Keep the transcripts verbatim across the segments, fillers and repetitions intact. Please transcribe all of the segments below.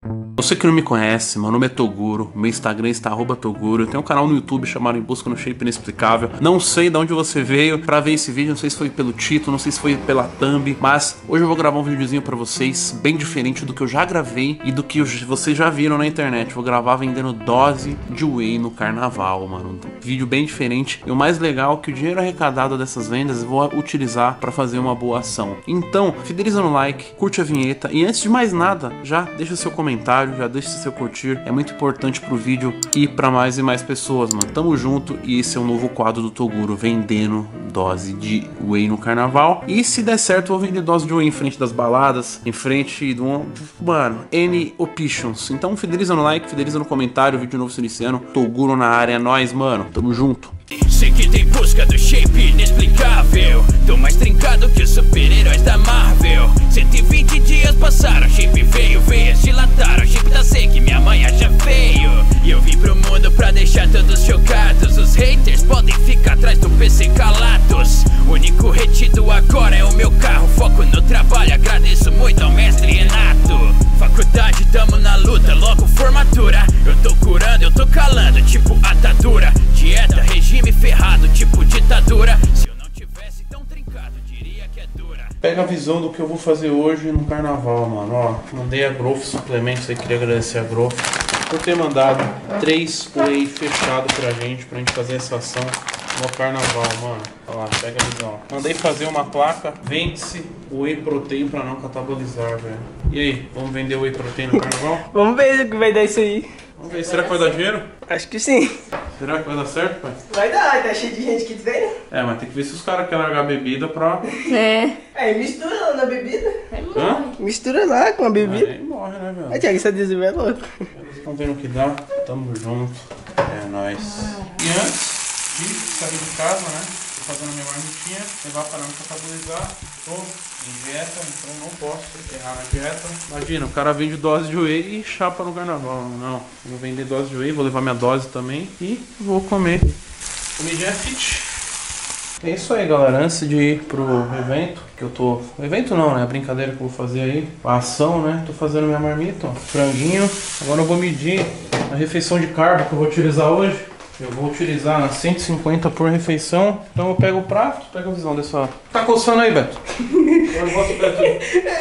Você que não me conhece, meu nome é Toguro, meu Instagram está arroba Toguro, eu tenho um canal no YouTube chamado Em Busca no Shape Inexplicável. Não sei de onde você veio pra ver esse vídeo, não sei se foi pelo título, não sei se foi pela thumb, mas hoje eu vou gravar um videozinho pra vocês, bem diferente do que eu já gravei e do que vocês já viram na internet. Vou gravar vendendo dose de whey no carnaval, mano. Um vídeo bem diferente, e o mais legal é que o dinheiro arrecadado dessas vendas eu vou utilizar pra fazer uma boa ação. Então, fideliza no like, curte a vinheta e antes de mais nada, já deixa seu comentário, já deixa seu curtir, é muito importante pro vídeo ir pra mais e mais pessoas, mano. Tamo junto e esse é o novo quadro do Toguro, vendendo dose de whey no carnaval. E se der certo, eu vou vender dose de whey em frente das baladas, em frente do... mano, N options. Então fideliza no like, fideliza no comentário, vídeo novo se iniciando. Toguro na área, é nóis, mano. Tamo junto. Sei que tem busca do shape inexplicável. Tô mais trincado que os super-heróis da Marvel. cento e vinte dias passaram, shape veio, veias dilataram, shape da sei que minha mãe acha feio. E eu vim pro mundo pra deixar todos chocados. Os haters podem ficar atrás do P C calados. O único retido agora é o meu carro. Foco no trabalho, agradeço muito ao mestre Renato. Faculdade, tamo na luta, logo formatura. Eu tô curando, eu tô calando, tipo atadura. Dieta, regime ferrado, tipo ditadura. Se eu não tivesse tão trincado, diria que é dura. Pega a visão do que eu vou fazer hoje no carnaval, mano. Ó, mandei a Growth Suplementos aí, queria agradecer a Growth por ter mandado três whey fechado pra gente, pra gente fazer essa ação no carnaval, mano. Olha lá, pega a visão. Mandei fazer uma placa, vende-se whey protein pra não catabolizar, velho. E aí, vamos vender whey protein no carnaval? Vamos ver o que vai dar isso aí. Vamos ver, será que vai dar dinheiro? Acho que sim. Será que vai dar certo, pai? Vai dar, tá cheio de gente que vem. É, mas tem que ver se os caras querem largar a bebida pra... É. Aí mistura lá na bebida. Hã? Mistura lá com a bebida. Aí morre, né, velho? Aí, Thiago, esse adesivo é louco. Vamos ver o que dá. Tamo junto. É nóis. E antes de sair de casa, né? Tô fazendo minha marmitinha, levar para não catabolizar. Tô em dieta, então não posso errar na dieta. Imagina, o cara vende dose de whey e chapa no carnaval. Não, eu vou vender dose de whey, vou levar minha dose também e vou comer comidinha fit. É isso aí, galera. Antes de ir pro evento, que eu tô... O evento não, né? A brincadeira que eu vou fazer aí, a ação, né? Tô fazendo minha marmita, ó. Franguinho. Agora eu vou medir a refeição de carbo que eu vou utilizar hoje. Eu vou utilizar cento e cinquenta por refeição. Então eu pego o prato, pego a visão dessa... Tá coçando aí, Beto? Eu boto o pré-treino.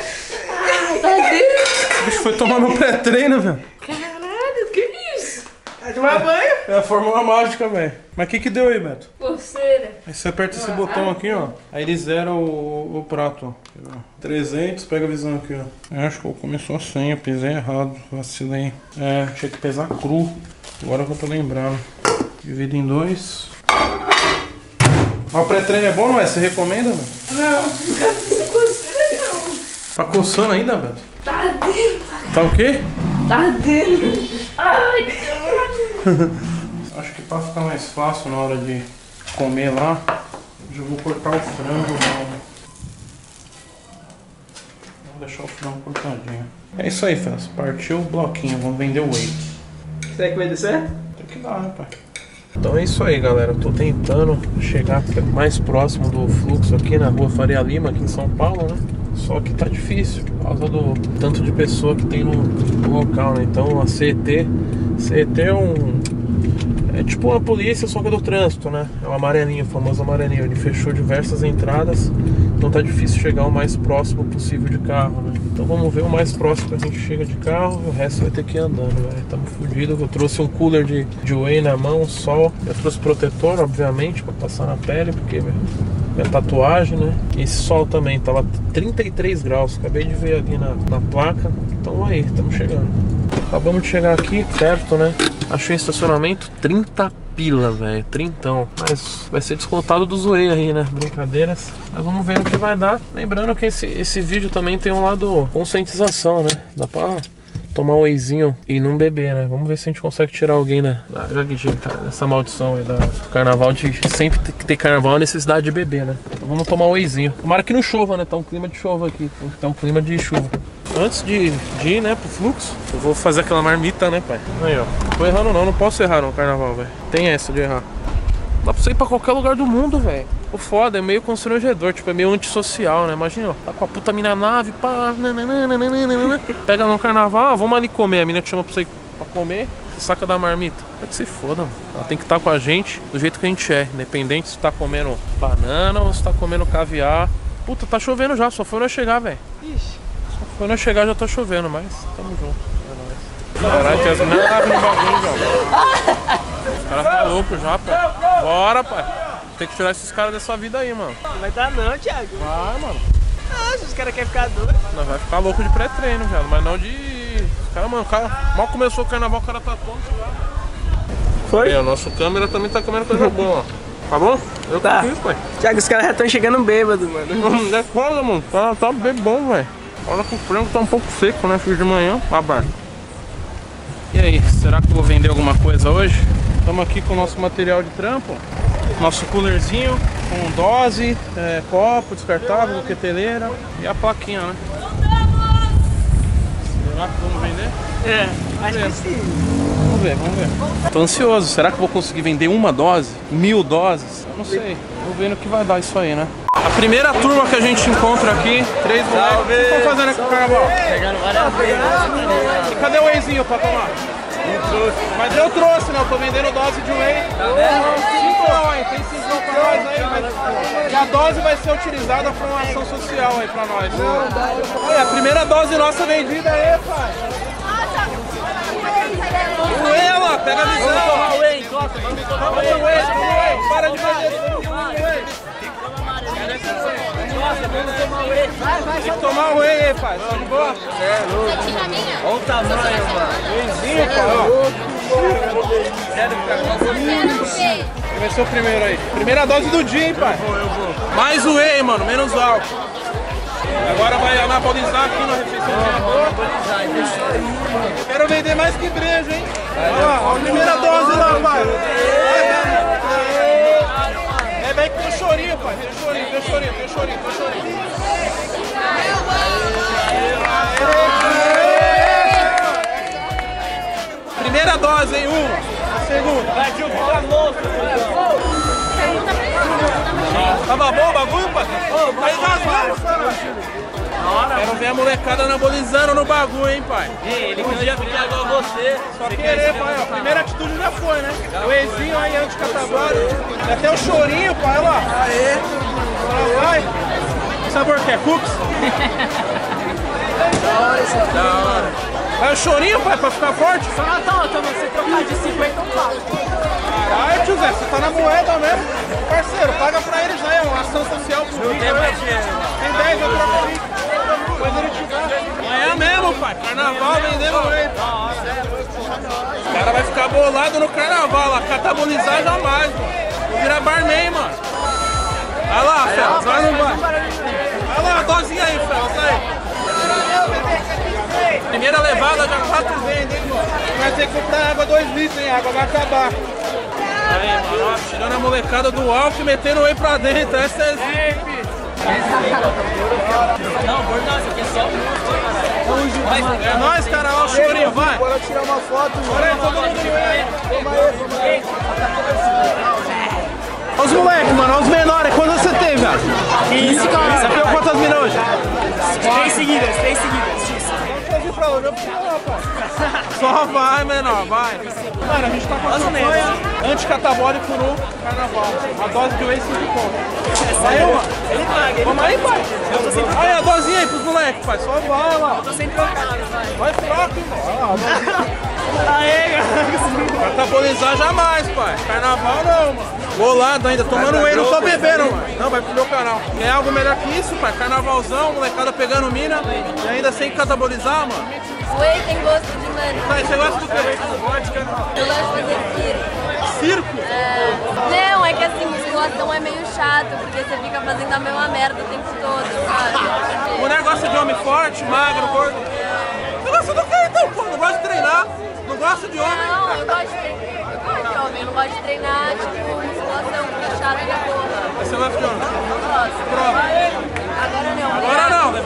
Ai, meu Deus. O bicho foi tomar meu pré-treino, velho. Caralho, que isso? Vai tomar banho. É a fórmula mágica, velho. Mas o que que deu aí, Beto? Pulseira. Aí você aperta esse botão aqui, ó. Aí ele zera o, o prato, ó. trezentos, pega a visão aqui, ó. Eu acho que eu começou assim, eu pisei errado, vacilei. É, tinha que pesar cru. Agora que eu tô lembrando. Divido em dois. Mas o pré-treino é bom, não é? Você recomenda, velho? Não, nunca fiz pulseira, não. Tá coçando ainda, Beto? Tá dentro. Tá o quê? Tá dentro. Ai, caralho. Acho que pra ficar mais fácil na hora de comer lá, eu já vou cortar o frango, não. Vou deixar o frango cortadinho. É isso aí, Fels. Partiu o bloquinho, vamos vender o whey. Será que vai dar certo? Tem que dar, né, pai? Então é isso aí, galera. Eu tô tentando chegar mais próximo do fluxo aqui na rua Faria Lima, aqui em São Paulo, né? Só que tá difícil por causa do tanto de pessoa que tem no, no local, né? Então a C E T, C E T é um... é tipo uma polícia, só que é do trânsito, né? É o amarelinho, o famoso amarelinho. Ele fechou diversas entradas, então tá difícil chegar o mais próximo possível de carro, né? Então vamos ver o mais próximo que a gente chega de carro e o resto vai ter que ir andando, velho. Tamo fudido. Eu trouxe um cooler de, de whey na mão, sol. Eu trouxe protetor, obviamente, pra passar na pele, porque minha, minha tatuagem, né? E esse sol também, tava trinta e três graus. Acabei de ver ali na, na placa. Então aí, estamos chegando. Acabamos de chegar aqui, perto, né? Achei estacionamento trinta pila, velho, trintão. Mas vai ser descontado do whey aí, né? Brincadeiras. Mas vamos ver o que vai dar. Lembrando que esse, esse vídeo também tem um lado conscientização, né? Dá pra tomar um wheyzinho e não beber, né? Vamos ver se a gente consegue tirar alguém, né? Essa maldição aí da, do carnaval, de sempre que ter carnaval a necessidade de beber, né? Então vamos tomar um wheyzinho. Tomara que não chova, né? Tá um clima de chuva aqui. Tá um clima de chuva. Antes de, de ir, né, pro fluxo, eu vou fazer aquela marmita, né, pai? Aí, ó. Tô errando não, não posso errar no carnaval, velho. Tem essa de errar. Dá pra você ir pra qualquer lugar do mundo, velho. O foda é meio constrangedor, tipo, é meio antissocial, né? Imagina, ó, tá com a puta mina na nave, pá, nananana, pega no carnaval, ah, vamos ali comer, a mina te chama pra você ir pra comer, você saca da marmita. É que se foda, mano. Ela tem que estar com a gente do jeito que a gente é, independente se tá comendo banana ou se tá comendo caviar. Puta, tá chovendo já, só foi nós chegar, velho. Ixi. Só foi nós chegar, já tá chovendo, mas tamo junto. É nóis. Caralho, tem as meninas lá no bagulho já. Os caras tá louco já, pai. Bora, pai. Tem que tirar esses caras dessa vida aí, mano. Não vai dar não, Thiago. Vai, mano. Ah, se os caras querem ficar doidos. Não, vai ficar louco de pré-treino, velho. Mas não de... Cara, mano, cara... mal começou o carnaval, o cara tá tonto já. Foi? É, o nosso câmera também tá comendo coisa boa, ó. Tá bom? Eu Tá. fiz, pai. Thiago, os caras já estão chegando bêbados, mano. É foda, mano. Tá, tá bem bom, velho. Olha que o frango tá um pouco seco, né? Fiz de manhã. Abar. E aí, será que eu vou vender alguma coisa hoje? Estamos aqui com o nosso material de trampo. Nosso coolerzinho com dose, é, copo descartável, coqueteleira e a plaquinha, né? Será que vamos vender? É, acho que sim. Vamos ver, vamos ver. Tô ansioso. Será que eu vou conseguir vender uma dose? Mil doses? Eu não sei. Vou ver no que vai dar isso aí, né? A primeira turma que a gente encontra aqui, três moleques. O que estão fazendo aqui com o carnaval? Pegando várias vezes. E cadê o wheyzinho pra tomar? Não trouxe. Mas eu trouxe, né? Eu tô vendendo dose de whey. Cinco não, hein? Tem cinco pra nós aí. Mas... E a dose vai ser utilizada pra uma ação social aí pra nós. Olha, a primeira dose nossa vendida aí, pai. O whey, olha lá, pega a visão. Vamos tomar whey, encosta. Vamos tomar Vamos whey. no whey, vamos no whey. Para de vender, vamos no whey. Nossa, vamos tomar whey. Vai, vai, Tem que tomar o whey aí, pai. Tá de boa? É louco. Olha o tamanho, mano. Wheyzinho, pai, ó. Vai ser o primeiro aí. Primeira dose do dia, hein, pai? Eu vou, eu vou. Mais o whey, mano, menos álcool. Agora vai anabolizar aqui na refeição de arroz. Quero vender mais que breja, hein? Olha lá, ó, a primeira dose lá, pai. É bem que tem chorinho, pai. Tem chorinho, tem chorinho, tem chorinho, tem chorinho. Primeira dose, hein? Uma. A segunda. Vai, Diogo, tá louco. Tava bom o bagulho, pai? Tá engasgando, cara. Quero ver a molecada anabolizando no bagulho, hein, pai? Ei, ele queria ficar igual você. Só querer, pai, ó. A primeira atitude já foi, né? O wheyzinho aí anticatabólico. E até o chorinho, pai, olha lá. Aê. Vai. Que sabor que é? Cookies? Da hora isso aqui. Da hora. Vai o chorinho, pai, pra ficar forte? Só na toma, você trocar de cinquenta um pau. Caralho, tio Zé, você tá na moeda mesmo. Parceiro, paga pra eles aí, é uma ação social pro vídeo. Tem mais dinheiro. Tem dez, eu troco ali. Depois ele te dá. Amanhã mesmo, pai. Carnaval vendendo whey. O cara vai ficar bolado no carnaval lá. Catabolizar jamais, mano. Vou virar barman, mano. Olha lá, Fel. Vai ou não vai? Olha lá, a dosinha aí, Fel. Tá aí. Primeira levada já quatro vende, hein, mano. Vai ter que comprar água dois litros, hein? A água vai acabar. Aí, mano, ó, tirando a molecada do álcool e metendo o whey pra dentro. Essa é sempre. Não, gordão, isso aqui é só um. É nóis, cara. Ó o chorinho, vai. Bora tirar uma foto, mano. Olha aí, todo mundo no whey. Toma aí, toma aí. Olha os moleques, mano. Olha os menores. Quantas você tem, velho? Isso, cara. Você pegou quantas minas hoje? Três seguidas, três seguidas. Pra hoje, eu preciso não, pai. Só vai, menor, vai. Mano, a gente tá com a campanha anticatabólico no carnaval. A dose de whey cinco pontos. Vai uma. Ele paga, Vamos aí, pai. Aí, a dosinha aí pros moleques, pai. Só vai lá. tô sem trocado, vai. Vai fraco, irmão. Olha lá, a dosinha. Aê, galera. Catabolizar jamais, pai. Carnaval não, mano. Bolado ainda, tomando whey, não tô bebendo, mano. Não, vai pro meu canal. Quer algo melhor que isso, pai? Carnavalzão, molecada pegando mina e ainda sem catabolizar, mano. Whey tem gosto de mano. Tá, e você gosta do que? Vodka? Eu gosto de fazer circo. Circo? É. Não, é que assim, musculação é meio chato, porque você fica fazendo a mesma merda o tempo todo, sabe? Mulher gosta de homem forte, magro, gordo. Você gosta do que então, pô? Não gosta de treinar? Não gosta de homem? Não, eu gosto de treinar. Eu gosto de homem, eu não gosto de treinar, tipo, musculação, porque é chato da porra. Mas você gosta de homem? Eu gosto. Prova. Agora não. Agora não.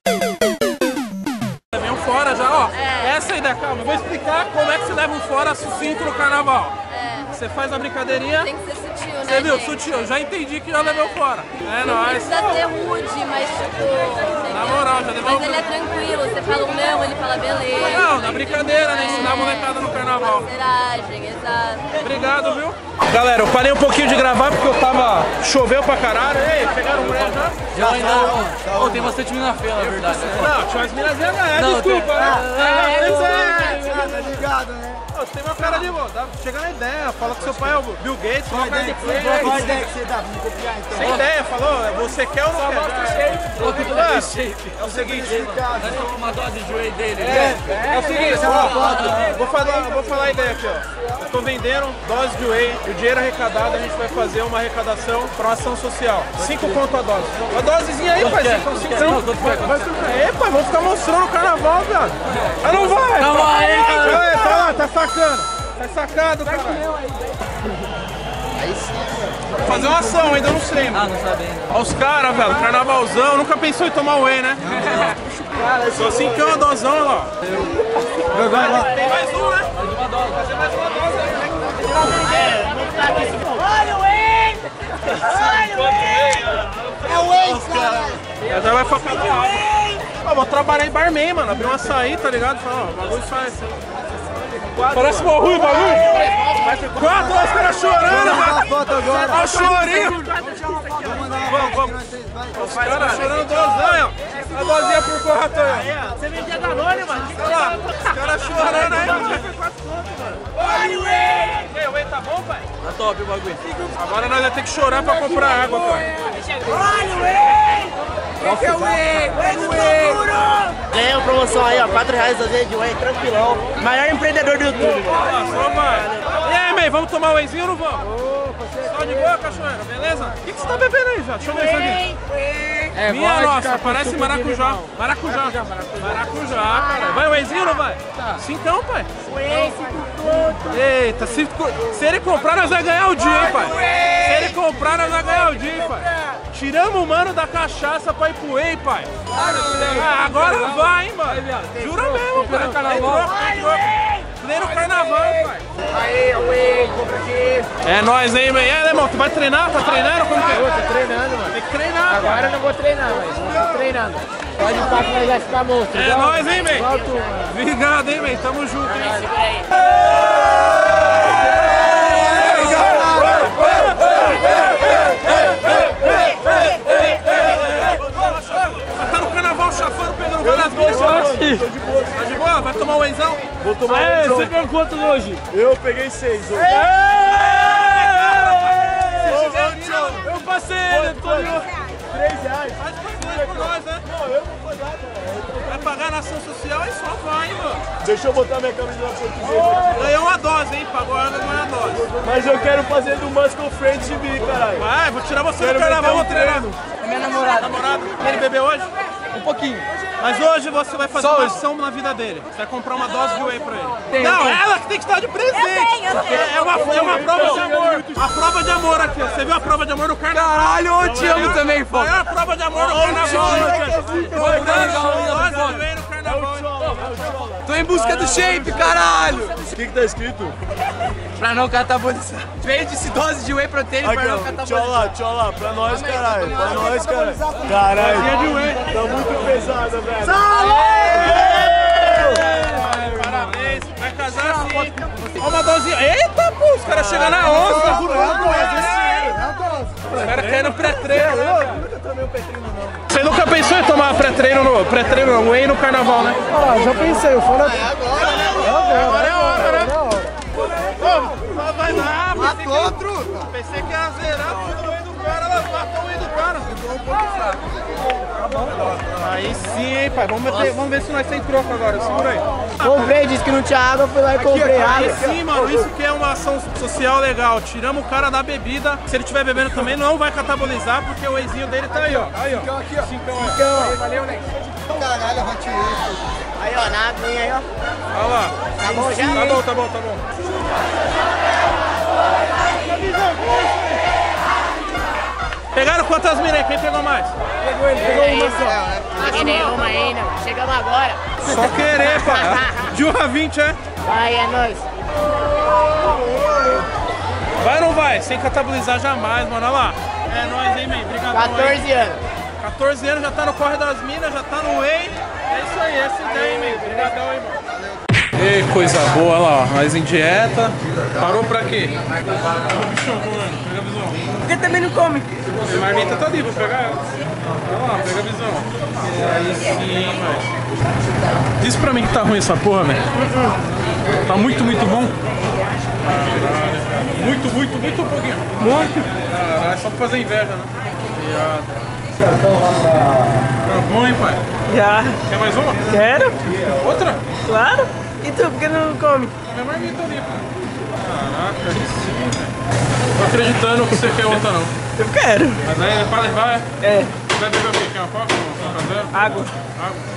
Levei um fora já, ó. É. Essa aí da calma. Eu vou explicar como é que você leva um fora sucinto no carnaval. É. Você faz a brincadeirinha. Tem que ser sutil, né? Você viu? gente? Sutil. Já entendi que já levou fora. É Não nóis. precisa ser rude, mas tipo. Na moral, já levou. Mas ele é tranquilo, você fala um não, ele fala beleza. Não, na brincadeira, né? Ensinar a molecada no carnaval. Parceragem, exato. Obrigado, viu? Galera, eu parei um pouquinho de gravar porque eu tava... Choveu pra caralho. Ei, pegaram mulher já? Já ainda não. Oh, tem bastante mina feia, na verdade. Não, tinha umas minas é, Não, desculpa, tem- né? É, pois é. Tá ligado, né? Você tem uma cara de boa, dá, chega na ideia, fala que seu pai é o Bill Gates, Qual uma cara de ideia que play, você- qual né? ideia que você dá pra me copiar, então? Sem ideia, falou, você quer ou não quer? Mano, é o seguinte, Uma dose de joelho dele. é, é o seguinte, ó, vou falar, vou falar a ideia aqui, ó. Eu tô vendendo dose de whey, o dinheiro arrecadado a gente vai fazer uma arrecadação para uma ação social. Cinco conto a dose. Uma dosezinha aí, pai, são cinco conto. É, pai, vamos ficar mostrando o carnaval, viado. Mas não vai! Calma aí, cara. Vai, tá lá, tá sacando. Tá sacado, cara. Vou fazer uma ação, ainda não sei, Ah, mano. não sabe ainda. Olha os caras, velho, carnavalzão, nunca pensou em tomar whey, né? Só cincão a dosão, olha lá. Tem mais um, né? Mais uma dose. Fazer mais uma dose aí, né? Olha o Wayne! Olha o Wayne! É o Wayne, cara! Já vai focar no álbum. Ó, vou trabalhar em barman, mano. Abrir um açaí, tá ligado? Fala, ó, o bagulho sai assim. Parece mó ruim o bagulho. Quatro, olha os caras chorando, mano. Foto agora! Olha o chorinho. Vou mandar uma Vamos, foto vamos. pra vocês, vai. Os caras chorando dosão, ó. A dosinha por corrato aí, ó. Você vendia Danone, mano. Olha lá, os caras chorando aí, mano. Já foi quatro contos, mano. Olha o Whey! E aí, o Whey tá bom, pai? Tá top o bagulho. Agora nós vamos ter que chorar pra comprar água, pai. Olha o Wayne! Esse é o Wayne! Wayne do futuro! Ganhei uma promoção aí, ó, quatro reais fazer de whey, tranquilão. Maior empreendedor do YouTube, mano. Só vai. E aí, May, vamos tomar o wheyzinho ou não vamos? Só de boa, cachoeira, beleza? O que, que você tá bebendo aí, já? Deixa eu ver isso aqui. É, Minha nossa, parece maracujá. Maracujá. Maracujá, cara. Vai o wheyzinho ou não vai? Tá. Cincão, pai. Eita, se, se ele comprar, nós vamos ganhar o dia, hein, pai? Se ele comprar, nós vamos ganhar o dia, hein, pai? Tiramos o mano da cachaça pra ir pro whey, pai. Ah, agora vai, hein, mano. Jura mesmo, pai. Entrou, entrou. Nem no carnaval, pai. Aí, o Wayne, compra aqui! É nóis, hein, man. E aí, irmão, tu vai treinar? Tá treinando? Como que é? Eu tô treinando, mano. Tem que treinar, Agora cara. eu não vou treinar, mas eu tô treinando. Pode ir pra que nós vai ficar monstro. É igual- nóis, hein, man. igual tu, mano. Obrigado, hein, man. Tamo junto, hein. Tá no carnaval chafando, pegando várias minas. Tá de boa? Vai tomar um wheyzão? Vou tomar É, um você ganhou quanto hoje? Eu peguei seis hoje. Eu passei ele, tô ligado. Três reais. Faz passeio por nós, né? Não, eu vou pagar, cara. Vai pagar na ação social e só vai, hein, mano. Deixa eu botar minha camisa na portuguesa. Ganhou uma dose, hein? Pagou a água, ganhou uma dose. Mas eu quero fazer do Muscle Friends T V, caralho. Vai, vou tirar você Quero do carnaval, vou meter um treinar. treino. É minha namorada. Namorado, ele bebeu hoje? Um pouquinho. Mas hoje você vai fazer Só uma hoje. ação na vida dele. Você vai comprar uma dose de whey pra ele. Tenho, Não, tenho. ela que tem que estar de presente. Eu tenho, eu tenho. É uma, é uma prova de amor. A prova de amor aqui, ó. Você viu a prova de amor no carnaval? Caralho, eu te amo também, pô. Maior prova de amor no carnaval. Botando dose de whey no carnaval. Tô em busca do shape, caralho. O que que tá escrito? Pra não catabolizar. Vende-se dose de whey protein pra não Aqui, ó. Tchau catabolizar. lá, tchau lá. Pra nós, caralho. Pra nós, caralho. Caralho. Tá muito pesada, velho. Parabéns, vai casar assim. Olha uma dosinha. Eita, pô, os caras chegam na onça. Os caras querem no pré-treino, né? Você nunca pensou em tomar pré-treino no pré-treino no whey no carnaval, né? Ah, já pensei. Eu falo. Agora é a hora, né? Ô, vai dar, matou, truta. Pensei que ia zerar tudo o whey do cara, ela matou o whey do cara. Ficou um pouco fraco. Aí sim, hein, pai. Vamos ver, vamos ver se nós tem troco agora. Segura aí. Comprei, disse que não tinha água, fui lá e comprei Aí água. sim, mano, isso que é uma ação social legal. Tiramos o cara da bebida. Se ele estiver bebendo também, não vai catabolizar, porque o wheyzinho dele tá aí, ó. Aí, ó. Aqui, ó. Cincão, ó. Valeu, né? Caralho, eu tirei. Aí, ó, na aguinha aí, ó. Olha lá. Tá bom já? Tá bom, tá bom, tá bom. Pegaram quantas minas aí? Quem pegou mais? Pegou ele, pegou uma só. Peguei nenhuma ainda, mano. Chegamos agora. Só querer, pai. De um a vinte, é? Vai, é nóis. Vai ou não vai? Sem catabolizar jamais, mano. Olha lá. É nóis, hein, man? Obrigado. quatorze anos. quatorze anos, já tá no Corre das Minas, já tá no Whey. É isso aí, essa ideia, hein, man? Obrigadão, aí, mano. Ei, coisa boa, olha lá, ó. Nós em dieta. Parou pra quê? Pega a visão. Por que também não come? A marmita tá ali, vou pegar ela. Olha lá, pega a visão. Aí sim, velho. Diz pra mim que tá ruim essa porra, velho. Tá muito, muito bom. Caralho. Muito, muito, muito pouquinho. Muito? Caralho, só pra fazer inveja, né? Viado. Tá bom, hein, pai? Já. Quer mais uma? Quero. Outra? Claro. E tu, por que não come? Minha marmita ali, pô. Caraca, aí sim, velho. Tô acreditando que você quer outra, não. Eu quero. Mas aí é pra levar, é? É. Vai beber o quê? Quer uma coca? Uma coca zero? Água. Água?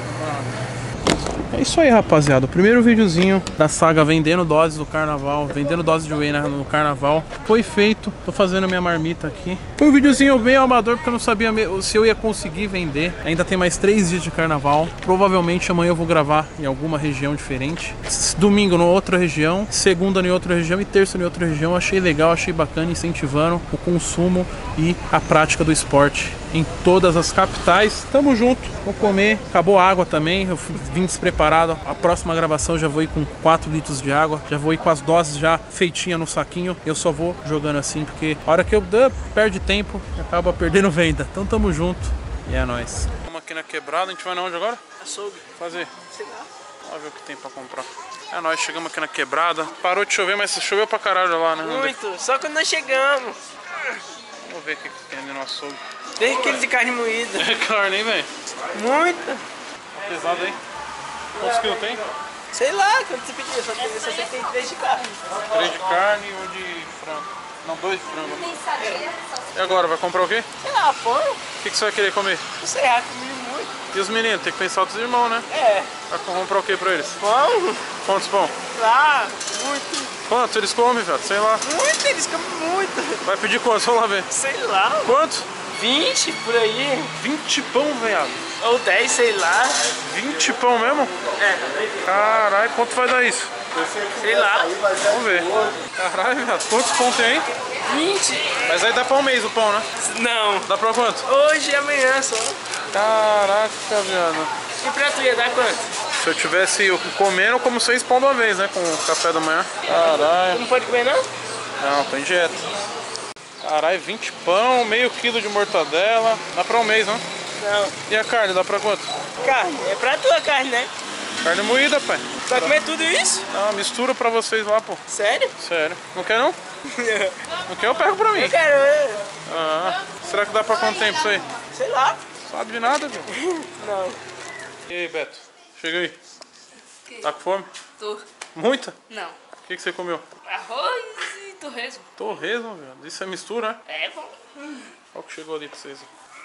É isso aí, rapaziada. O primeiro videozinho da saga vendendo doses do carnaval, vendendo doses de whey no carnaval, foi feito. Tô fazendo minha marmita aqui. Foi um videozinho bem amador, porque eu não sabia se eu ia conseguir vender. Ainda tem mais três dias de carnaval. Provavelmente amanhã eu vou gravar em alguma região diferente. Domingo em outra região, segunda em outra região e terça em outra região. Achei legal, achei bacana, incentivando o consumo e a prática do esporte em todas as capitais. Tamo junto, vou comer. Acabou a água também, eu vim despreparado. A próxima gravação já vou ir com quatro litros de água. Já vou ir com as doses já feitinha no saquinho. Eu só vou jogando assim, porque a hora que eu uh, perde tempo, acaba perdendo venda. Então tamo junto e é nóis. Vamos aqui na quebrada, a gente vai na onde agora? Açougue. Fazer. Sei lá. Vamos ver o que tem pra comprar. É nóis, chegamos aqui na quebrada. Parou de chover, mas choveu pra caralho lá, né? Muito, só quando nós chegamos. Vamos ver o que, que tem ali no açougue. Tem aquele de carne moída. É carne, hein, velho? Muita. Tá pesado aí. Quantos quilos tem? Sei lá, quando você pediu, só, tem, só sei que tem três de carne. Três de carne e um de frango. Não, dois de frango. E agora, vai comprar o quê? Sei lá, pão. O que, que você vai querer comer? Não sei, já comi muito. E os meninos? Tem que pensar outros irmãos, né? É. Vai comprar o que pra eles? Pão. Quantos pão? Lá, muito. Quantos eles comem, velho? Sei lá. Muito, eles comem muito. Vai pedir quantos? Vamos lá ver. Sei lá. Quantos? vinte por aí. vinte pão, velho. Ou dez, sei lá. vinte pão mesmo? É. Caralho, quanto vai dar isso? Sei lá. Vamos ver. Caralho, velho. Quantos pão tem aí? vinte. Mas aí dá pra um mês o pão, né? Não. Dá pra quanto? Hoje e amanhã só. Caraca, viado. E pra tu ia dar quanto? Se eu tivesse comendo, eu como seis pão de uma vez, né? Com o café da manhã. Caralho. Tu não pode comer, não? Não, tô em dieta. Caralho, vinte pão, meio quilo de mortadela. Dá pra um mês, não? Não. E a carne, dá pra quanto? Carne. É pra tua carne, né? Carne moída, pai. Tu vai comer tudo isso? Não, mistura pra vocês lá, pô. Sério? Sério. Não quer, não? Não quer, eu pego pra mim. Eu quero. Eu... Ah, será que dá pra quanto tempo isso aí? Sei lá. Sabe de nada, viu? Não. E aí, Beto? Chega aí. Tá com fome? Tô. Muita? Não. O que, que você comeu? Arroz e torresmo. Torresmo, velho. Isso é mistura, né? É bom. Olha o que chegou ali pra vocês.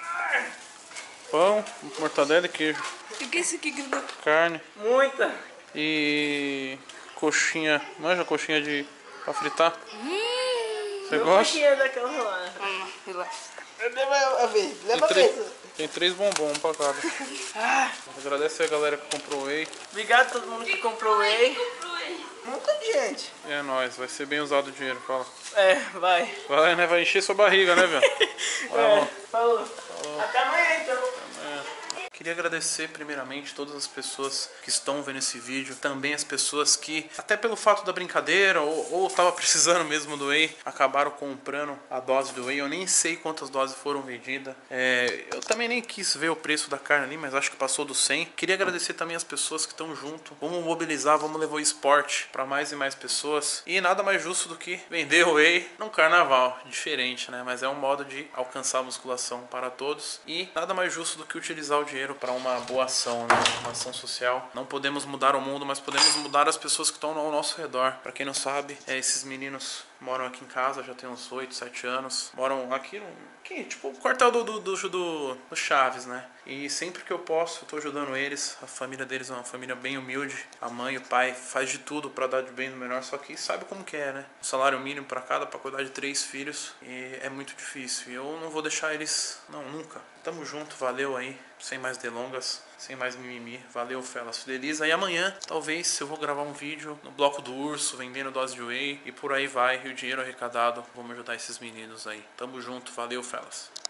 Pão, mortadela e queijo. E o que é isso aqui, grudou? Carne. Muita. E coxinha. Manja coxinha de pra fritar? Hum. Você Não gosta? coxinha daquela lá. Hum, relaxa. Leva a ver. Tem Leva a três, ver. tem três bombons, um pra cada. Ah, Agradece aí a galera que comprou o whey. obrigado a todo mundo que comprou whey. Muita gente. E é nóis, vai ser bem usado o dinheiro, fala. É, vai. Vai, né? Vai encher sua barriga, né, velho? É, falou. falou. Até amanhã, então. Queria agradecer primeiramente todas as pessoas que estão vendo esse vídeo, também as pessoas que, até pelo fato da brincadeira ou, ou tava precisando mesmo do whey, acabaram comprando a dose do whey. Eu nem sei quantas doses foram vendidas. É, eu também nem quis ver o preço da carne ali, mas acho que passou do cem. Queria agradecer também as pessoas que estão junto. Vamos mobilizar, vamos levar o esporte para mais e mais pessoas. E nada mais justo do que vender o whey num carnaval. Diferente, né? Mas é um modo de alcançar a musculação para todos. E nada mais justo do que utilizar o dinheiro para uma boa ação, né? Uma ação social. Não podemos mudar o mundo, mas podemos mudar as pessoas que estão ao nosso redor. Para quem não sabe, é, esses meninos moram aqui em casa, já tem uns oito, sete anos. Moram aqui, no, aqui tipo o quartel do, do, do, do Chaves, né? E sempre que eu posso, eu tô ajudando eles. A família deles é uma família bem humilde. A mãe e o pai faz de tudo pra dar de bem no menor, só que sabe como que é, né? Um salário mínimo pra cada, pra cuidar de três filhos, e é muito difícil. E eu não vou deixar eles, não, nunca. Tamo junto, valeu aí, sem mais delongas, sem mais mimimi. Valeu, Felas, fideliza. E amanhã, talvez, eu vou gravar um vídeo no Bloco do Urso, vendendo dose de whey, e por aí vai, e o dinheiro arrecadado, vamos ajudar esses meninos aí. Tamo junto, valeu, Felas.